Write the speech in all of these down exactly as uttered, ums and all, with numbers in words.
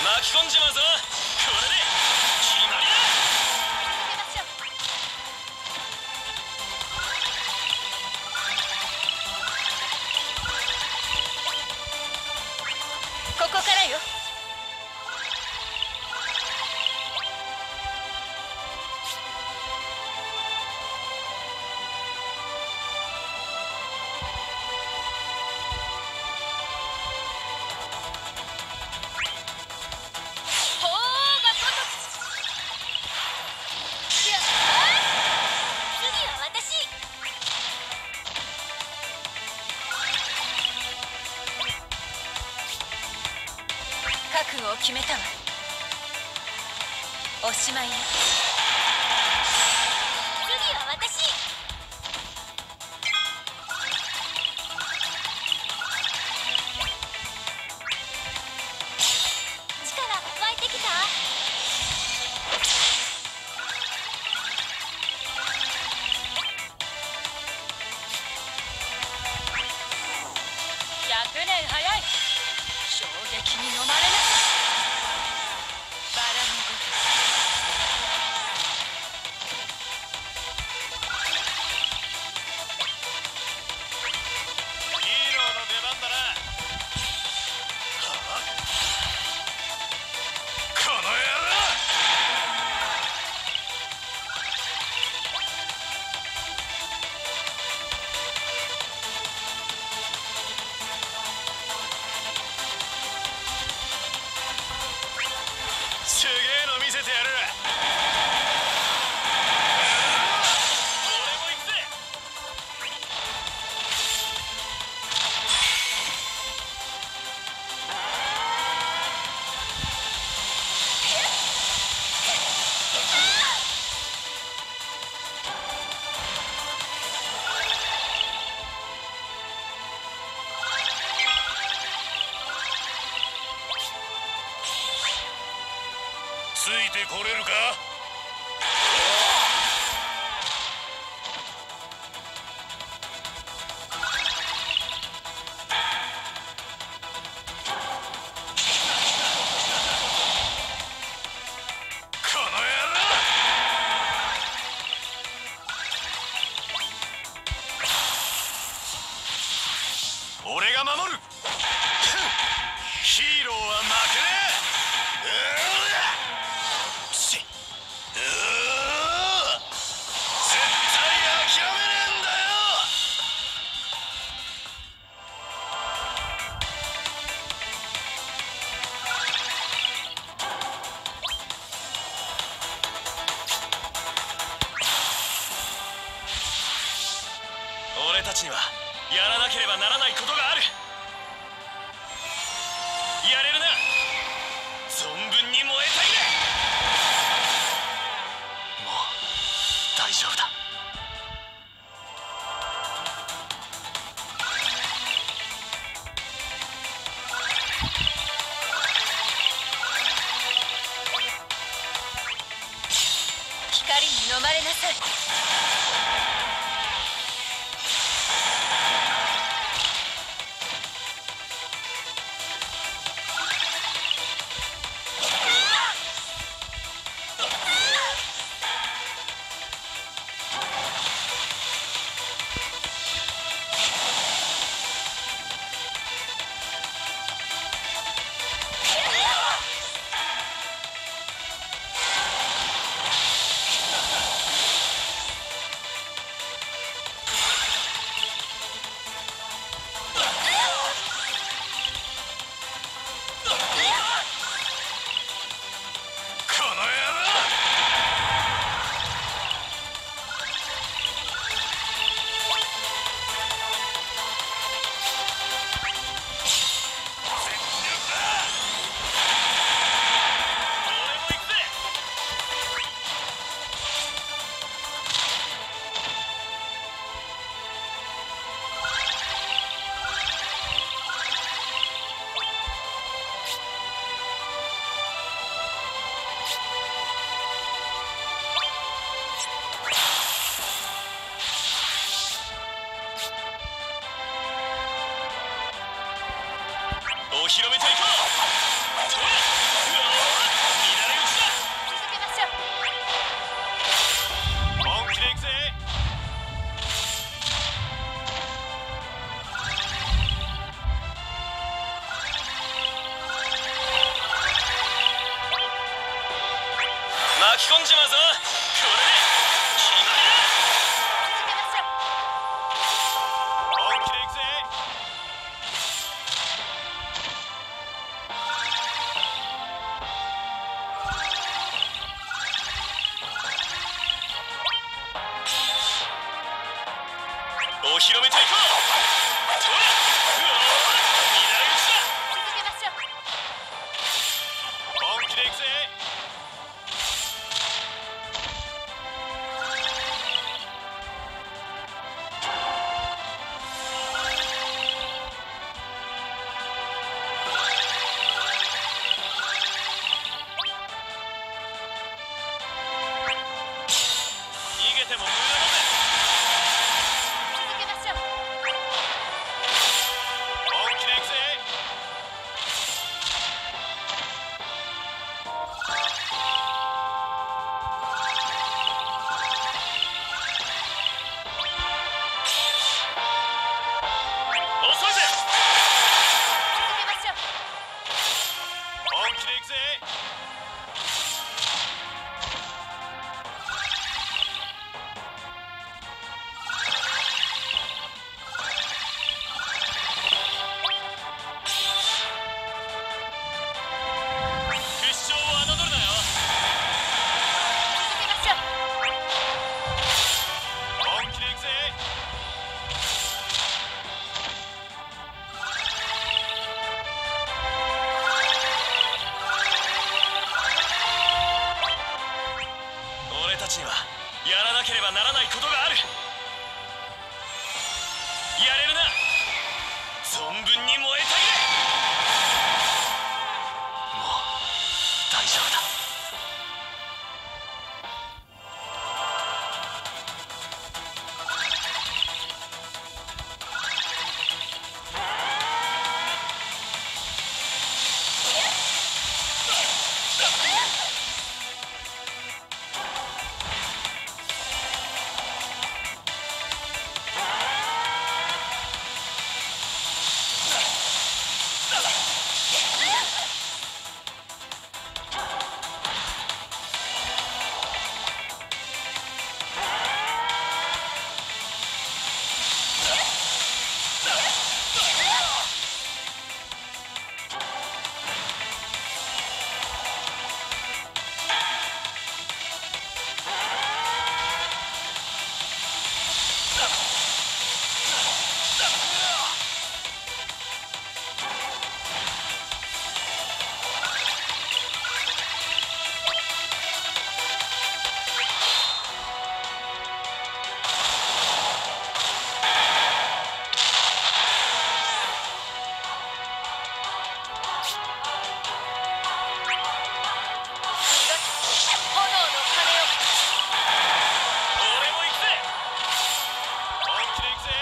巻き込んじまうぞ。これで決まりだ。 ここからよ。覚悟を決めたわ。おしまいよ。次は私。力湧いてきた？ひゃくねん早い。衝撃に飲まれなさい。バラのごとく。 ヒーローの出番だな。はあ、この野郎。すげえの見せてやる。俺も行くぜ。ついてこれるか？この野郎。俺が守る。ヒーローは負けねえ。俺たちにはやらなければならないことがある。やれるな。存分に燃えたぎれ。もう大丈夫だ。 光に飲まれなさい。 巻き込んじまうぞ。これで決まりだ。 続けましょう。 本気でいくぜ。お披露目隊行こう。とらうわー、未来打ちだ。 続けましょう。 本気でいくぜ。逃げても無駄だぜ。 続けましょう。 本気でいくぜ。遅いぜ。 続けましょう。 本気でいくぜ。屈強を侮るなよ。 続けましょう。 本気でいくぜ。俺たちにはやらなければならないことがある。やれるな。存分に燃えたぎれ。もう大丈夫だ。 炎の鐘を。 俺も行くぜ。本気で行くぜ。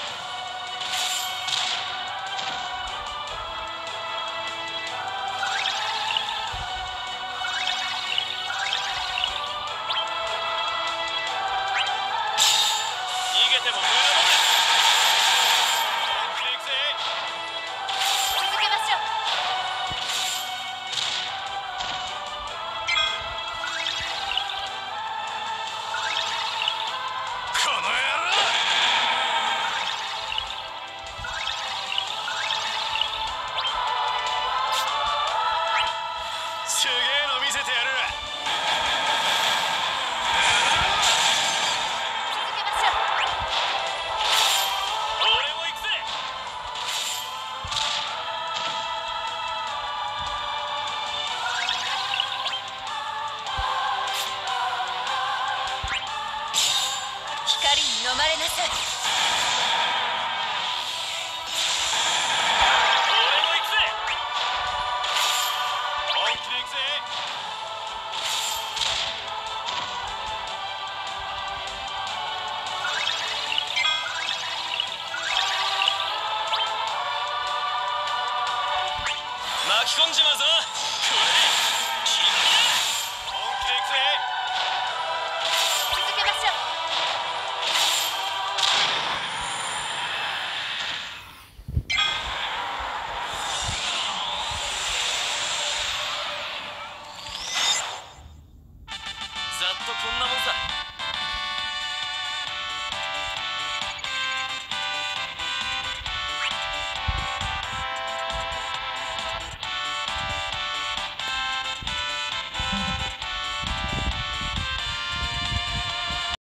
逃げても無駄だぜ。本気で行くぜ。 続けましょう。 この野郎。すげえの見せてやる。 続けましょう。 俺も行くぜ。 光に飲まれなさい。